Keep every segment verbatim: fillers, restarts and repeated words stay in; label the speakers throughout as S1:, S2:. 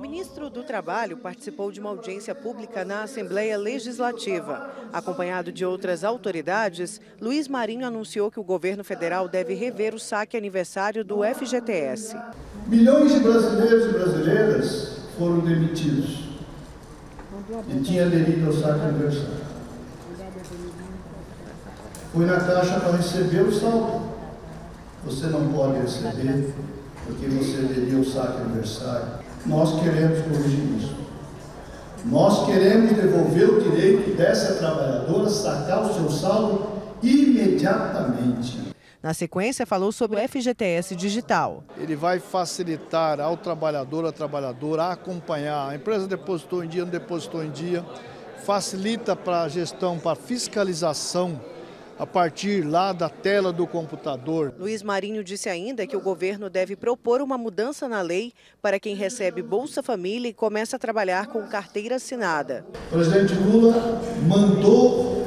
S1: ministro do Trabalho participou de uma audiência pública na Assembleia Legislativa. Acompanhado de outras autoridades, Luiz Marinho anunciou que o governo federal deve rever o saque aniversário do F G T S.
S2: Milhões de brasileiros e brasileiras foram demitidos e tinham aderido ao saque aniversário. Fui na caixa para receber o saldo. Você não pode receber porque você aderiu ao saque aniversário. Nós queremos corrigir isso. Nós queremos devolver o direito dessa trabalhadora sacar o seu saldo imediatamente.
S1: Na sequência, falou sobre o F G T S digital.
S3: Ele vai facilitar ao trabalhador, à trabalhadora, a acompanhar. A empresa depositou em dia, não depositou em dia. Facilita para a gestão, para a fiscalização, a partir lá da tela do computador.
S1: Luiz Marinho disse ainda que o governo deve propor uma mudança na lei para quem recebe Bolsa Família e começa a trabalhar com carteira assinada.
S2: O presidente Lula mandou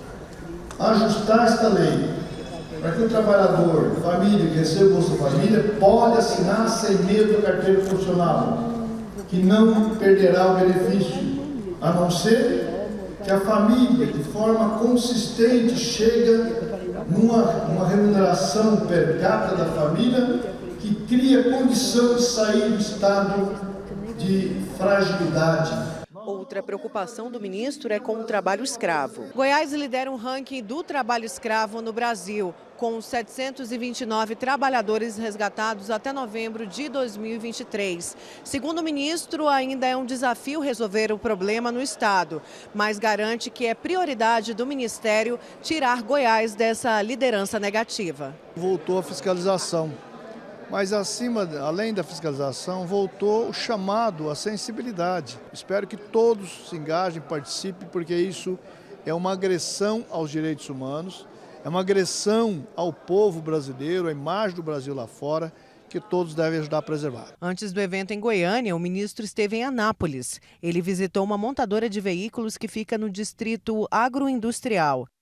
S2: ajustar esta lei para que o trabalhador, família que recebe Bolsa Família, pode assinar sem medo da carteira profissional, que não perderá o benefício, a não ser que a família, de forma consistente, chega numa, numa remuneração per capita da família que cria condição de sair do estado de fragilidade.
S1: Outra preocupação do ministro é com o trabalho escravo. Goiás lidera um ranking do trabalho escravo no Brasil, com setecentos e vinte e nove trabalhadores resgatados até novembro de dois mil e vinte e três. Segundo o ministro, ainda é um desafio resolver o problema no estado, mas garante que é prioridade do ministério tirar Goiás dessa liderança negativa.
S3: Voltou a fiscalização, mas acima, além da fiscalização, voltou o chamado à sensibilidade. Espero que todos se engajem, participem, porque isso é uma agressão aos direitos humanos, é uma agressão ao povo brasileiro, à imagem do Brasil lá fora, que todos devem ajudar a preservar.
S1: Antes do evento em Goiânia, o ministro esteve em Anápolis. Ele visitou uma montadora de veículos que fica no distrito agroindustrial.